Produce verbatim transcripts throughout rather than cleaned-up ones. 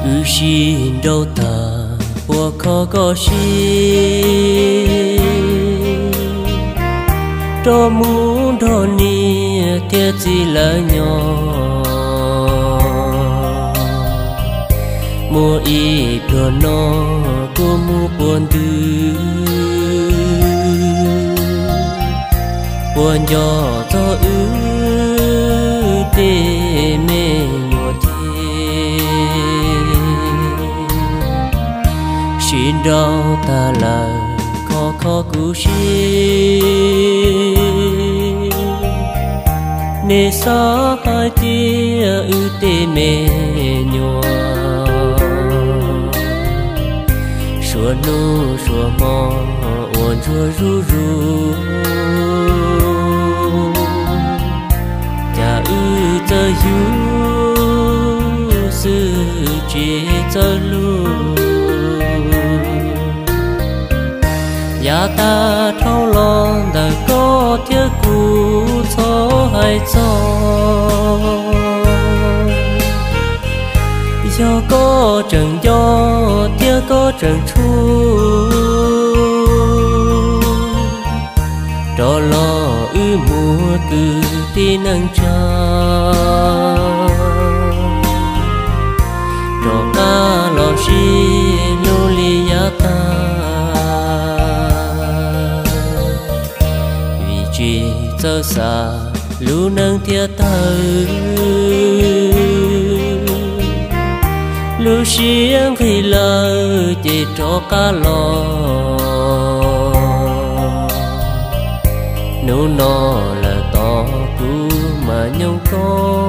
ư xin đâu ta bùa khó có xin đó muốn đó nia thiệt gì là nhỏ mua y pro nó cô mua buồn tư buồn gió cho ư để mê nhọ thế xin đau ta là khó khó cứu xin nề xa hai tia ư tê mê nhọ xua nu xua mò uốn xua ru ru cha ư tơ yu sư chỉ tơ lu ya ta thâu lon đã có thiết cũ cho hay cho do có trần do tia có trần chu đó lo ư mùa từ tin nâng cha đó ca lo si lô li ya ta vì chỉ cho xa lu nâng tia ta lu xiên khi lời chỉ cho cá lo nụ nó là to cú mà nhau có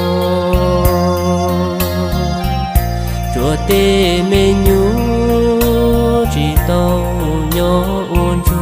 chùa tê mê nhú chỉ tao nhỏ uốn chua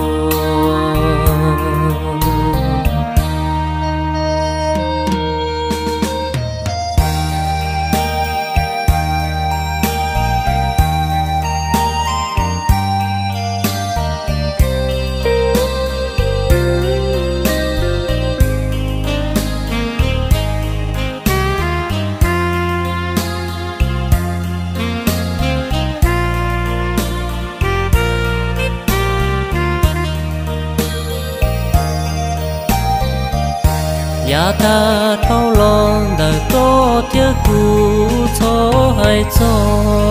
ya ta thâu lon đã có thiết cũ cho hay cho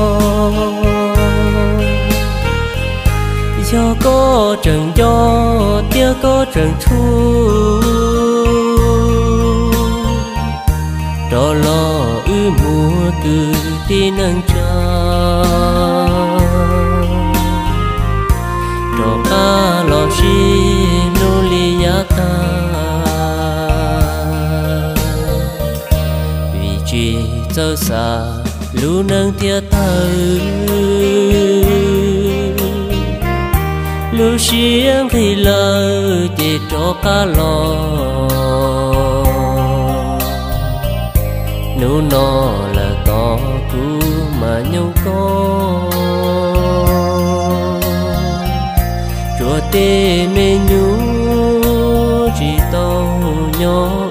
do có trần do tia có trần chu đó lo ư mùa từ tin nâng cha đó ca lo si lô li ya ta chỉ cho xa lu nâng tia thơ lu xiên khi lời chỉ cho cá lo nụ nó là to cú mà nhau có chùa tê mê nhú chỉ tao nhỏ